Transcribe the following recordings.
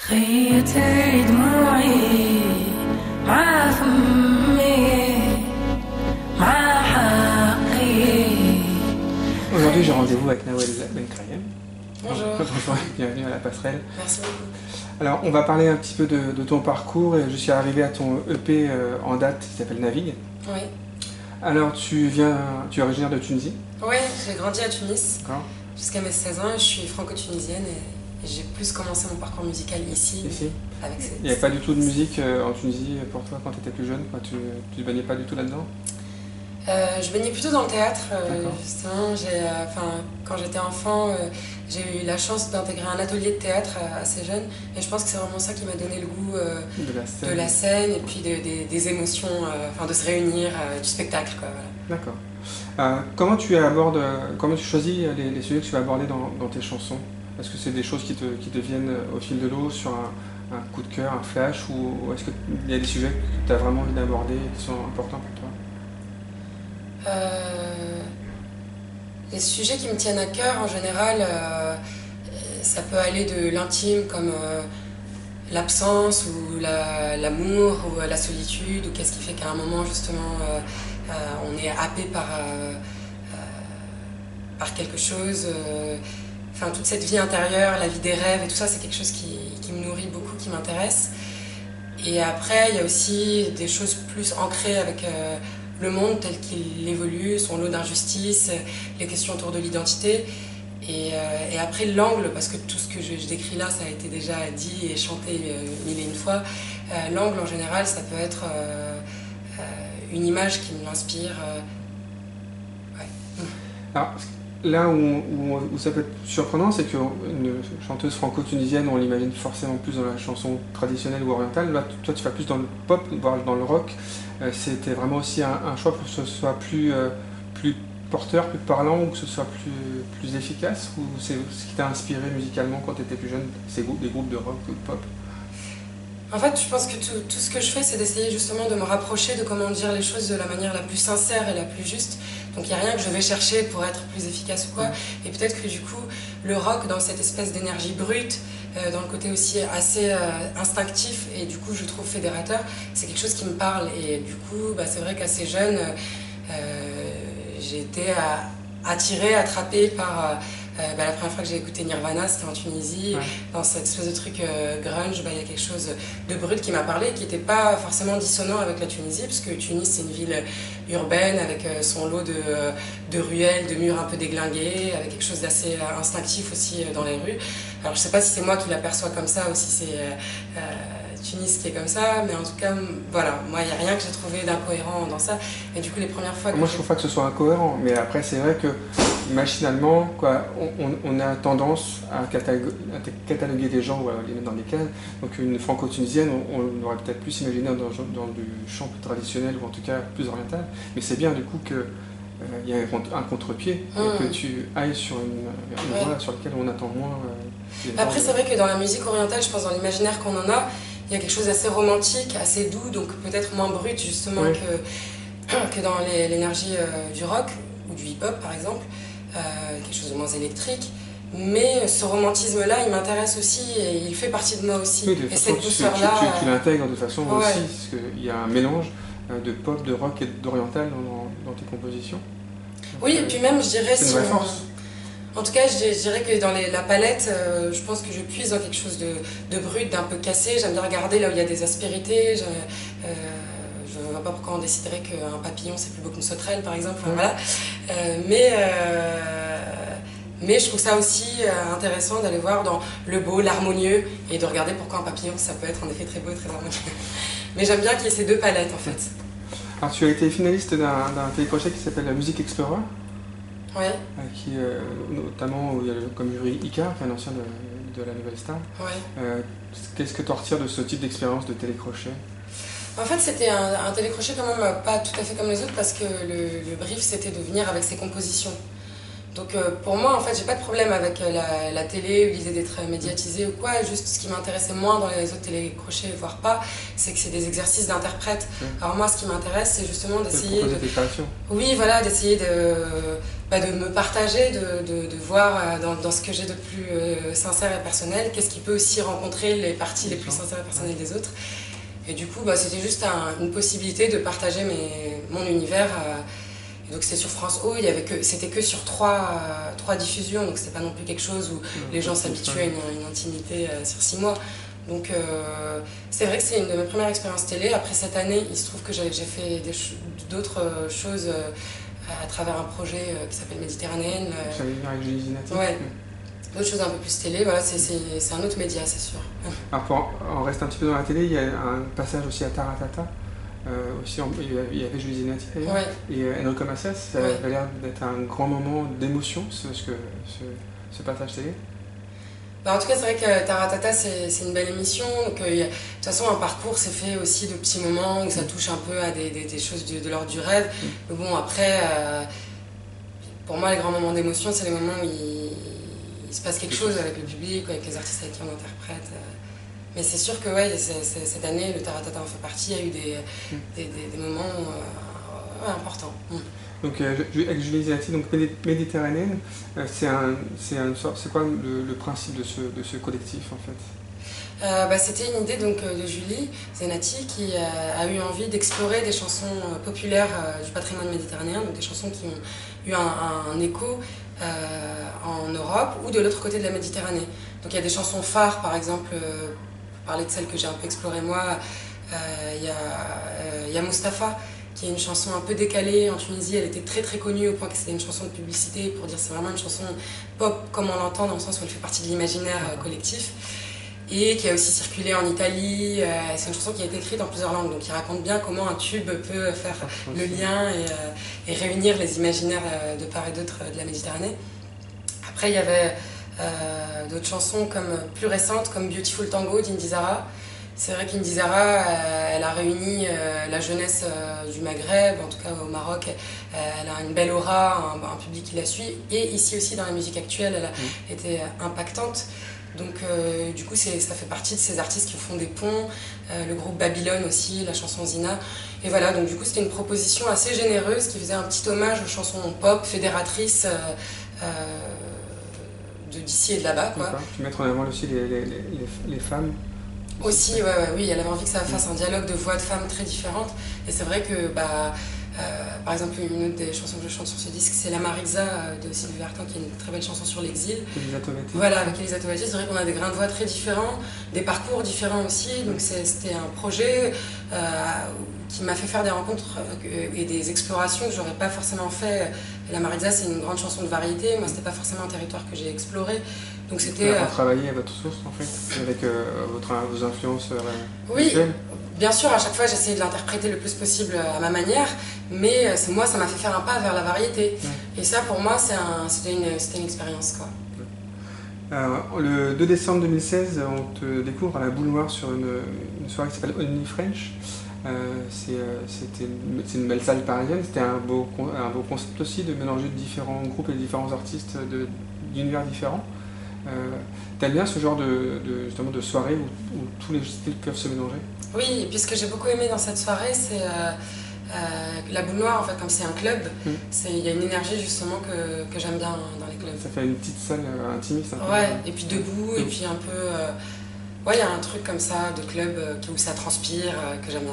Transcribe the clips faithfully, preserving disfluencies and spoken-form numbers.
خيتي دموعي مع فمي مع حقي. Aujourd'hui, j'ai rendez-vous avec Nawel Benkrayem. Bonjour. Bonjour, bienvenue à la passerelle. Merci beaucoup. Alors, on va parler un petit peu de, de ton parcours. Je suis arrivé à ton E P euh, en date qui s'appelle Navigue. Oui. Alors, tu viens, tu es originaire de Tunisie? Oui, j'ai grandi à Tunis D'accord. jusqu'à mes seize ans. Je suis franco-tunisienne et, et j'ai plus commencé mon parcours musical ici. Ici. Avec ces, Il n'y avait pas du tout de musique euh, en Tunisie pour toi quand tu étais plus jeune? Quoi, tu ne baignais pas du tout là-dedans? Euh, je baignais plutôt dans le théâtre, euh, D'accord. justement. J'ai, euh, enfin, quand j'étais enfant, euh, j'ai eu la chance d'intégrer un atelier de théâtre euh, assez jeune. Et je pense que c'est vraiment ça qui m'a donné le goût euh, De la scène. de la scène et puis de, des, des émotions, euh, enfin, de se réunir, euh, du spectacle, quoi, voilà. D'accord. Euh, comment tu abordes, euh, comment tu choisis les, les sujets que tu vas aborder dans, dans tes chansons? Est-ce que c'est des choses qui te, qui te viennent au fil de l'eau, sur un, un coup de cœur, un flash, ou, ou est-ce qu'il y a des sujets que tu as vraiment envie d'aborder et qui sont importants pour toi? Euh, les sujets qui me tiennent à cœur en général, euh, ça peut aller de l'intime comme euh, l'absence ou la, l'amour ou la solitude, ou qu'est-ce qui fait qu'à un moment justement euh, euh, on est happé par, euh, euh, par quelque chose. Euh, enfin, toute cette vie intérieure, la vie des rêves et tout ça, c'est quelque chose qui, qui me nourrit beaucoup, qui m'intéresse. Et après, il y a aussi des choses plus ancrées avec euh, le monde tel qu'il évolue, son lot d'injustices, les questions autour de l'identité. Et, euh, et après, l'angle, parce que tout ce que je, je décris là, ça a été déjà dit et chanté euh, mille et une fois. Euh, l'angle, en général, ça peut être euh, euh, une image qui m'inspire. Euh, ouais. Alors, là où, où, où ça peut être surprenant, c'est qu'une chanteuse franco-tunisienne, on l'imagine forcément plus dans la chanson traditionnelle ou orientale. Là, toi, tu vas plus dans le pop, voire dans le rock. Euh, c'était vraiment aussi un, un choix pour que ce soit plus, euh, plus porteur, plus parlant, ou que ce soit plus, plus efficace? Ou c'est ce qui t'a inspiré musicalement quand tu étais plus jeune, ces groupes, des groupes de rock ou de pop? En fait, je pense que tout, tout ce que je fais, c'est d'essayer justement de me rapprocher de comment dire les choses de la manière la plus sincère et la plus juste. Donc il n'y a rien que je vais chercher pour être plus efficace ou quoi. Et peut-être que du coup, le rock, dans cette espèce d'énergie brute, euh, dans le côté aussi assez euh, instinctif et du coup, je trouve fédérateur, c'est quelque chose qui me parle. Et du coup, bah, c'est vrai qu'assez jeune, euh, j'ai été attirée, attrapée par... Euh, bah, la première fois que j'ai écouté Nirvana, c'était en Tunisie. Ouais. Dans cette espèce de truc euh, grunge, bah, il y a quelque chose de brut qui m'a parlé, qui n'était pas forcément dissonant avec la Tunisie, parce que Tunis, c'est une ville urbaine avec euh, son lot de, euh, de ruelles, de murs un peu déglingués, avec quelque chose d'assez euh, instinctif aussi euh, dans les rues. Alors je sais pas si c'est moi qui l'aperçois comme ça ou si c'est euh, euh, Tunis qui est comme ça, mais en tout cas, voilà, moi, il n'y a rien que j'ai trouvé d'incohérent dans ça. Et du coup, les premières fois que Moi, je trouve pas que ce soit incohérent, mais après, c'est vrai que machinalement, quoi, on, on, on a tendance à cataloguer, à cataloguer des gens ou à les mettre dans des cases. Donc, une franco-tunisienne, on, on aurait peut-être plus imaginé dans, dans du chant plus traditionnel ou en tout cas plus oriental. Mais c'est bien du coup qu'il euh, y a un contre-pied mmh. et que tu ailles sur une, une ouais. voie sur laquelle on attend moins. Euh, Après, c'est vrai que dans la musique orientale, je pense dans l'imaginaire qu'on en a, il y a quelque chose d'assez romantique, assez doux, donc peut-être moins brut justement oui. que, que dans les, l'énergie euh, du rock ou du hip-hop par exemple, euh, quelque chose de moins électrique. Mais ce romantisme-là, il m'intéresse aussi et il fait partie de moi aussi. Oui, de et façon, cette douceur-là... Tu, tu, tu, tu l'intègres de façon ouais. aussi, parce qu'il y a un mélange de pop, de rock et d'oriental dans, dans tes compositions. Donc, oui, et puis même, je dirais... C'est si une vraie on... force. En tout cas, je, je dirais que dans les, la palette, euh, je pense que je puise dans quelque chose de, de brut, d'un peu cassé. J'aime bien regarder là où il y a des aspérités. Je, euh, je ne vois pas pourquoi on déciderait qu'un papillon c'est plus beau qu'une sauterelle, par exemple. Enfin, mmh. voilà. Euh, mais, euh, mais je trouve ça aussi euh, intéressant d'aller voir dans le beau, l'harmonieux, et de regarder pourquoi un papillon ça peut être en effet très beau et très harmonieux. Mais j'aime bien qu'il y ait ces deux palettes en fait. Alors, tu as été finaliste d'un, d'un téléprojet qui s'appelle la Music Explorer. Ouais. Qui, euh, notamment, où il y a le, comme Yuri Icar, qui est un ancien de, de la Nouvelle Star. Ouais. Euh, qu'est-ce que tu en retires de ce type d'expérience de télécrochet? En fait, c'était un, un télécrochet quand même pas tout à fait comme les autres, parce que le, le brief, c'était de venir avec ses compositions. Donc euh, pour moi, en fait, j'ai pas de problème avec euh, la, la télé ou l'idée d'être médiatisée ou quoi. Juste ce qui m'intéressait moins dans les autres télécrochets, voire pas, c'est que c'est des exercices d'interprète. Mmh. Alors moi, ce qui m'intéresse, c'est justement d'essayer de... des créations. Oui, voilà, d'essayer de, bah, de me partager, de, de, de voir dans, dans ce que j'ai de plus euh, sincère et personnel, qu'est-ce qui peut aussi rencontrer les parties les plus sincères et personnelles des autres. Et du coup, bah, c'était juste un, une possibilité de partager mes, mon univers. Euh, Donc c'était sur France O, il y avait que, c'était que sur trois, euh, trois diffusions, donc c'était pas non plus quelque chose où mmh, les gens s'habituaient à une, une intimité euh, sur six mois. Donc euh, c'est vrai que c'est une de mes premières expériences télé. Après cette année, il se trouve que j'ai, j'ai fait d'autres choses euh, à travers un projet euh, qui s'appelle Méditerranéenne. Euh, J'avais vu avec Julie Zinati. Ouais. D'autres choses un peu plus télé, voilà, c'est, c'est, c'est un autre média, c'est sûr. Alors pour, on reste un petit peu dans la télé, il y a un passage aussi à Taratata. Euh, aussi, il y avait Julie Zinati d'ailleurs, ouais. et euh, Enrico Macias, ça ouais. avait l'air d'être un grand moment d'émotion, ce, ce, ce, ce passage télé. Bah en tout cas, c'est vrai que Taratata, c'est, c'est une belle émission. Donc, euh, y a, de toute façon, un parcours, c'est fait aussi de petits moments où ça touche un peu à des, des, des choses de, de l'ordre du rêve. Mm. Mais bon, après, euh, pour moi, les grands moments d'émotion, c'est les moments où il, il se passe quelque chose avec le public, avec les artistes avec qui on interprète. Euh. Mais c'est sûr que ouais, c'est, c'est, cette année, le Taratata en fait partie, il y a eu des, mm. des, des, des moments euh, ouais, importants. Mm. Donc euh, avec Julie Zinati, donc Méditerranéenne, euh, c'est, un, c'est, une sorte, c'est quoi le, le principe de ce, de ce collectif en fait? euh, bah, C'était une idée donc, de Julie Zinati qui euh, a eu envie d'explorer des chansons populaires euh, du patrimoine méditerranéen, donc des chansons qui ont eu un, un, un écho euh, en Europe ou de l'autre côté de la Méditerranée. Donc il y a des chansons phares par exemple. Euh, parler de celle que j'ai un peu explorée moi, il euh, y, euh, y a Mustapha qui est une chanson un peu décalée en Tunisie, elle était très très connue au point que c'était une chanson de publicité pour dire c'est vraiment une chanson pop comme on l'entend dans le sens où elle fait partie de l'imaginaire euh, collectif et qui a aussi circulé en Italie, euh, c'est une chanson qui a été écrite en plusieurs langues donc qui raconte bien comment un tube peut faire le lien et, euh, et réunir les imaginaires euh, de part et d'autre de la Méditerranée. Après il y avait Euh, d'autres chansons comme, plus récentes comme Beautiful Tango d'Indy Zara. C'est vrai qu'Indy Zara, euh, elle a réuni euh, la jeunesse euh, du Maghreb, en tout cas au Maroc. Euh, elle a une belle aura, un, un public qui la suit. Et ici aussi dans la musique actuelle, elle a mmh. été impactante. Donc euh, du coup, c'est, ça fait partie de ces artistes qui font des ponts. Euh, le groupe Babylone aussi, la chanson Zina. Et voilà, donc du coup, c'était une proposition assez généreuse qui faisait un petit hommage aux chansons pop, fédératrices. Euh, euh, d'ici et de là-bas. Quoi. Tu mettre en avant aussi les, les, les, les femmes. Aussi, ouais, ouais, oui, elle avait envie que ça fasse un dialogue de voix de femmes très différentes. Et c'est vrai que, bah, euh, par exemple, une autre des chansons que je chante sur ce disque, c'est La Maritza de Sylvie Vartan, qui est une très belle chanson sur l'exil. Elisa Tovati. Voilà, avec Elisa Tovati, c'est vrai qu'on a des grains de voix très différents, des parcours différents aussi. Donc c'est, c'était un projet euh, qui m'a fait faire des rencontres et des explorations que j'aurais pas forcément fait. La Maritza, c'est une grande chanson de variété. Moi, c'était pas forcément un territoire que j'ai exploré. Donc c'était. Vous travaillez à votre source en fait, avec euh, votre, vos influences euh, oui, actuelles. Bien sûr, à chaque fois, j'essayais de l'interpréter le plus possible à ma manière, mais c'est moi, ça m'a fait faire un pas vers la variété. Ouais. Et ça, pour moi, c'est un, c'était une, c'était une expérience, quoi. Euh, le deux décembre deux mille seize, on te découvre à la Boule Noire sur une, une soirée qui s'appelle Only French. Euh, c'est, c'était une, c'est une belle salle parisienne, c'était un beau, un beau concept aussi de mélanger différents groupes et différents artistes de, d'univers différents. Euh, T'aimes bien ce genre de, de, justement de soirée où, où tous les styles peuvent se mélanger? Oui, et puis ce que j'ai beaucoup aimé dans cette soirée, c'est euh, euh, la Boule Noire, en fait, comme c'est un club, il mmh. y a une énergie justement que, que j'aime bien dans les clubs. Ça fait une petite salle euh, intimiste. Un ouais, peu. Et puis debout, mmh. et puis un peu... Euh, ouais, il y a un truc comme ça de club euh, où ça transpire, euh, que j'aime bien.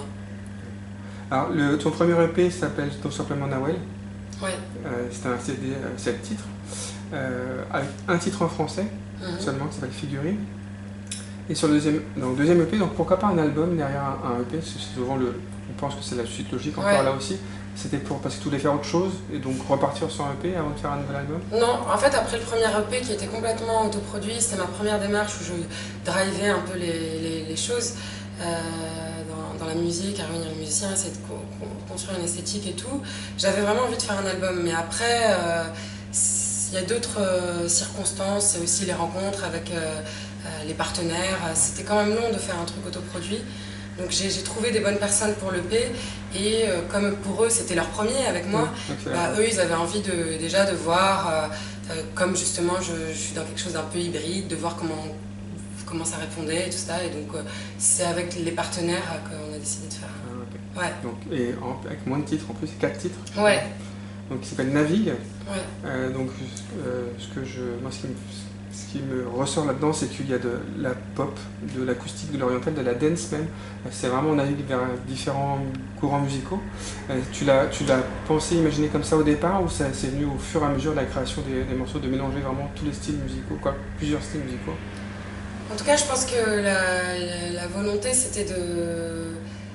Alors, le, ton premier E P s'appelle tout simplement Nawel. Ouais. Euh, c'est un C D, euh, sept titres, euh, avec un titre en français, mmh. seulement, qui s'appelle Figurine. Et sur le deuxième, donc, deuxième E P, donc pourquoi pas un album derrière un, un E P, c'est souvent le, on pense que c'est la suite logique encore ouais. là aussi. C'était pour, parce que tu voulais faire autre chose et donc repartir sur un E P avant de faire un nouvel album? Non, en fait après le premier E P qui était complètement autoproduit, c'était ma première démarche où je drivais un peu les, les, les choses euh, dans, dans la musique, à réunir les musiciens, essayer de co- construire une esthétique et tout. J'avais vraiment envie de faire un album, mais après euh, il y a d'autres euh, circonstances, c'est aussi les rencontres avec euh, euh, les partenaires. C'était quand même long de faire un truc autoproduit. Donc j'ai trouvé des bonnes personnes pour l'E P et euh, comme pour eux c'était leur premier avec moi, mmh, bah, eux ils avaient envie de, déjà de voir, euh, euh, comme justement je, je suis dans quelque chose d'un peu hybride, de voir comment, comment ça répondait et tout ça. Et donc euh, c'est avec les partenaires euh, qu'on a décidé de faire. Ah, okay. Ouais. Donc, et en, avec moins de titres en plus, quatre titres. Ouais. Donc il s'appelle Navigue. Ouais. Euh, donc euh, ce que je, moi ce qui me, ce qui me ressort là-dedans, c'est qu'il y a de la pop, de l'acoustique, de l'oriental, de la dance même. C'est vraiment on navigue vers différents courants musicaux. Euh, tu l'as, tu l'as pensé, imaginé comme ça au départ, ou ça c'est venu au fur et à mesure de la création des, des morceaux, de mélanger vraiment tous les styles musicaux, quoi, plusieurs styles musicaux. En tout cas, je pense que la, la, la volonté, c'était de euh,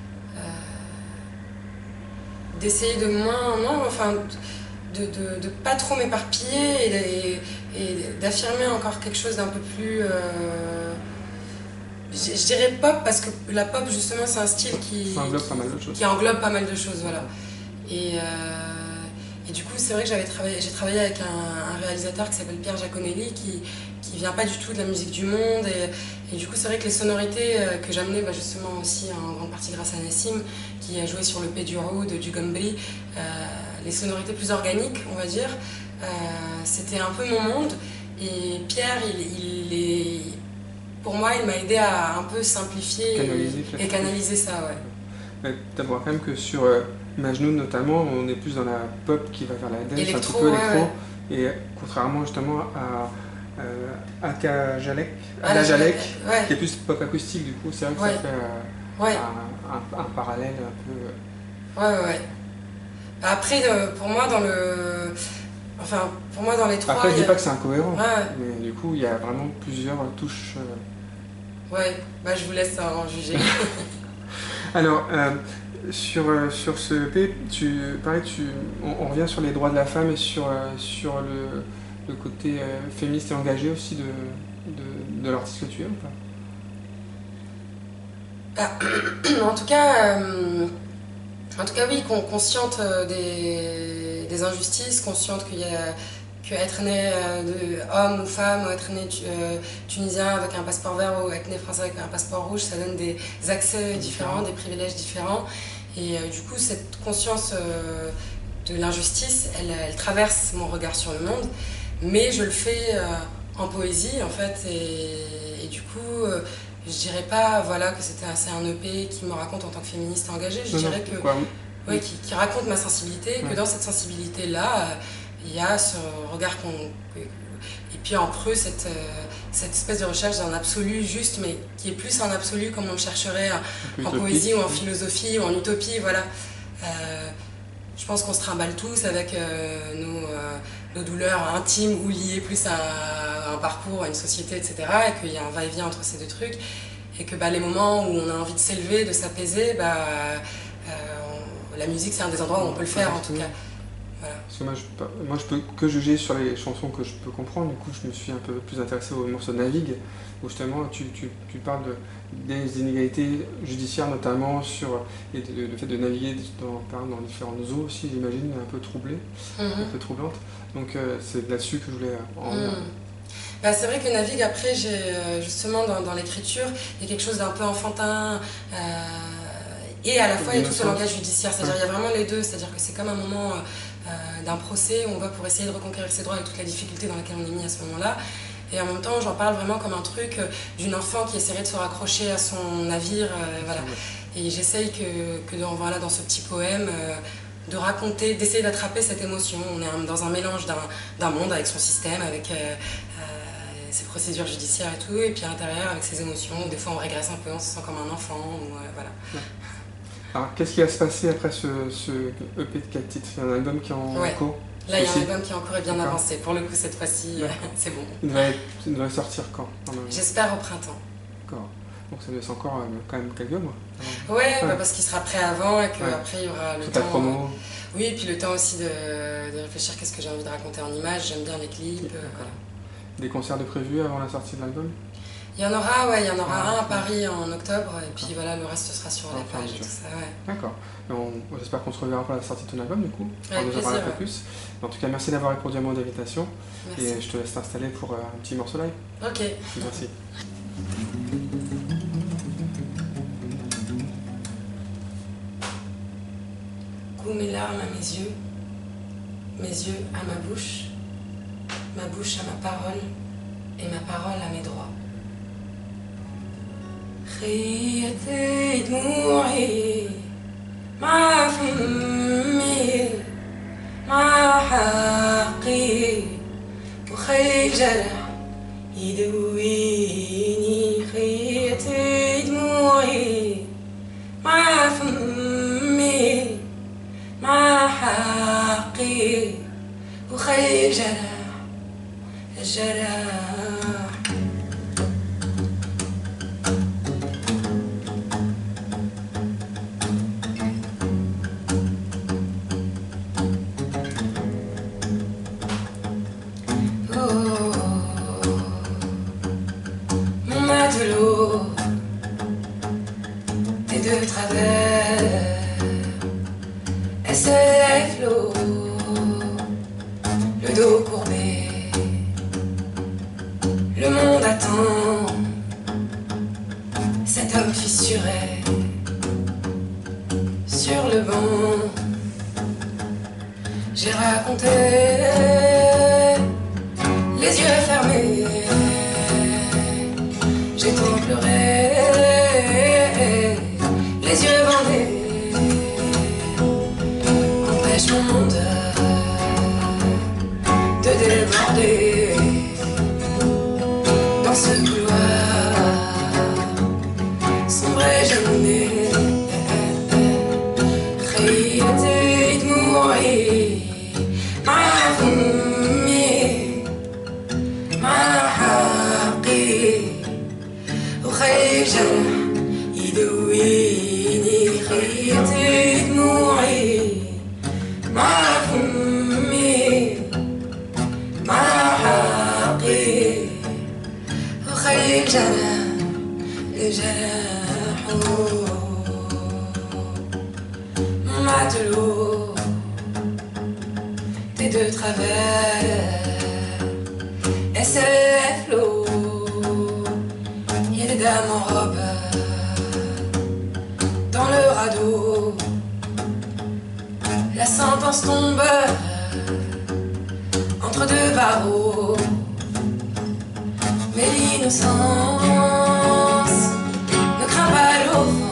d'essayer de moins, moins, enfin, de, de, de pas trop m'éparpiller et, et, et d'affirmer encore quelque chose d'un peu plus, euh, je, je dirais pop, parce que la pop justement c'est un style qui, ça englobe qui, pas mal de choses. qui englobe pas mal de choses, voilà. Et, euh, et du coup, c'est vrai que j'avais travaillé, j'ai travaillé avec un, un réalisateur qui s'appelle Pierre Giaconelli, qui qui vient pas du tout de la musique du monde, et, et du coup c'est vrai que les sonorités que j'amenais, bah, justement aussi en grande partie grâce à Nassim qui a joué sur le P du Road, du Gambri, euh, les sonorités plus organiques on va dire, euh, c'était un peu mon monde, et Pierre il, il est, pour moi il m'a aidé à un peu simplifier canaliser, et, et canaliser ça, ouais. Mais tu vois quand même que sur euh, Majnoun notamment, on est plus dans la pop qui va vers la dance, Électro, un petit peu ouais, électro, ouais. Et contrairement justement à Euh, Aka Jalek, Ah, la Jalek, ouais. qui est plus pop acoustique, du coup, c'est vrai que ouais. ça fait euh, ouais. un, un, un parallèle un peu. Ouais, ouais, ouais. Après, pour moi, dans le. Enfin, pour moi, dans les trois. Après, je dis a... pas que c'est incohérent, ouais. mais du coup, il y a vraiment plusieurs touches. Euh... Ouais, bah je vous laisse en juger. Alors, euh, sur, euh, sur ce E P, tu, pareil, tu, on, on revient sur les droits de la femme et sur, euh, sur le. le côté euh, féministe et engagé aussi de, de, de l'artiste que tu es ou pas? Ah, en tout cas, euh, en tout cas oui, consciente des, des injustices, consciente qu'il y a que être né de homme ou femme, ou être né euh, tunisien avec un passeport vert ou être né français avec un passeport rouge, ça donne des accès différents, des privilèges différents. Et euh, du coup, cette conscience euh, de l'injustice, elle, elle traverse mon regard sur le monde. Mais je le fais euh, en poésie en fait, et, et du coup euh, je dirais pas voilà, que c'était c'est un E P qui me raconte en tant que féministe engagée, je non, dirais que quoi, oui. ouais, qui, qui raconte ma sensibilité, ouais. Que dans cette sensibilité là il euh, y a ce regard qu'on, et puis en creux cette, euh, cette espèce de recherche d'un absolu juste, mais qui est plus un absolu comme on le chercherait en poésie ou en philosophie ou en utopie, voilà. Euh, je pense qu'on se trimballe tous avec euh, nos, euh, nos douleurs intimes ou liées plus à un parcours, à une société, et cetera. Et qu'il y a un va-et-vient entre ces deux trucs. Et que bah, les moments où on a envie de s'élever, de s'apaiser, bah, euh, on, la musique c'est un des endroits où on peut le faire en tout cas. Voilà. Parce que moi je, moi je peux que juger sur les chansons que je peux comprendre, du coup je me suis un peu plus intéressé au morceau Navigue, où justement tu, tu, tu parles de, des inégalités judiciaires notamment, sur et de, le fait de naviguer dans, dans différentes eaux aussi, j'imagine, un peu troublées, mm-hmm. un peu troublantes. Donc euh, c'est là-dessus que je voulais en venir. Mm. Bah, c'est vrai que Navigue, après, j'ai justement dans, dans l'écriture, il y a quelque chose d'un peu enfantin. Euh, et à la fois, il y a tout ce langage judiciaire, c'est-à-dire il y a vraiment les deux, c'est-à-dire que c'est comme un moment euh, d'un procès où on va pour essayer de reconquérir ses droits avec toute la difficulté dans laquelle on est mis à ce moment-là. Et en même temps, j'en parle vraiment comme un truc d'une enfant qui essaierait de se raccrocher à son navire, euh, voilà. Et j'essaye que, que dans, voilà, dans ce petit poème, euh, de raconter, d'essayer d'attraper cette émotion. On est dans un mélange d'un monde avec son système, avec euh, euh, ses procédures judiciaires et tout, et puis à l'intérieur avec ses émotions. Des fois, on régresse un peu, on se sent comme un enfant, ou, euh, voilà. Ouais. Alors, qu'est-ce qui va se passer après ce, ce E P de quatre titres? Il y a un album qui est en ouais. cours? Là, il y a un album qui est en cours et bien avancé. Pour le coup, cette fois-ci, c'est bon. Il devrait, il devrait sortir quand? J'espère au printemps. D'accord. Donc ça laisse encore euh, quand même quelques mois. Ouais, ouais. Bah parce qu'il sera prêt avant et qu'après ouais. il y aura le Faut temps. Ta promo. Oui, et puis le temps aussi de, de réfléchir qu'est-ce que j'ai envie de raconter en images. J'aime bien les clips. Euh, voilà. Des concerts de prévus avant la sortie de l'album? Il y en aura, ouais, il y en aura ah, un à Paris en octobre, et puis ah. voilà, le reste sera sur ah, la plage et tout ça, ouais. D'accord. J'espère qu'on se reverra pour la sortie de ton album, du coup. Avec plaisir, un peu ouais. plus. En tout cas, merci d'avoir répondu à mon invitation. Merci. Et je te laisse t'installer pour un petit morceau live. Ok. Merci. larmes à mes yeux, mes yeux à ma bouche, ma bouche à ma parole et ma parole à mes droits. خيتي دموعي مع فمي مع حقي وخي جرح يدويني خيتي دموعي مع فمي مع حقي وخي جرح الجرح de travers, elle se lève l'eau, le dos courbé, le monde attend cet homme fissuré sur le banc. J'ai raconté les yeux fermés, j'ai tant pleuré, les yeux bandés, empêche mon monde de déborder dans ce couloir sombre et jaune. خيتي دموعي مع فمي مع حقي وخي جرح يدويني خيتي دموعي مع فمي مع حقي وخي جرح الجرح matelot, t'es de travers, et c'est flot, il y a des dames en robe dans le radeau, la sentence tombe entre deux barreaux, mais l'innocence ne craint pas l'offense.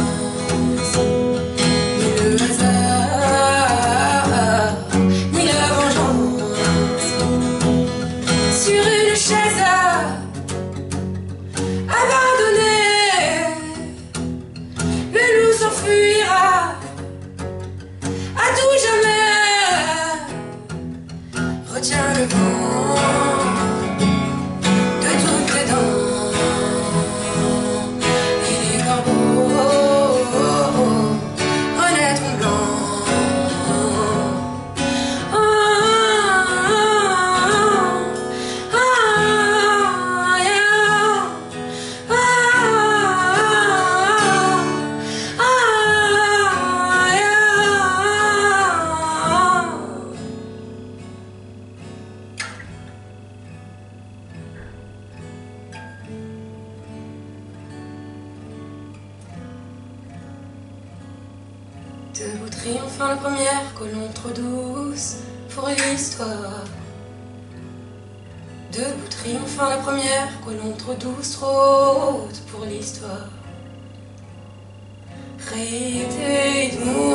Retiens le vent de toutes les dents et les corbeaux renaîtront blancs. Ah, ah, ah, yeah. Ah, ah, yeah. Debout triomphant la première colombe trop douce pour l'histoire. Debout triomphant la première colombe trop douce, trop haute pour l'histoire. خيتي دموعي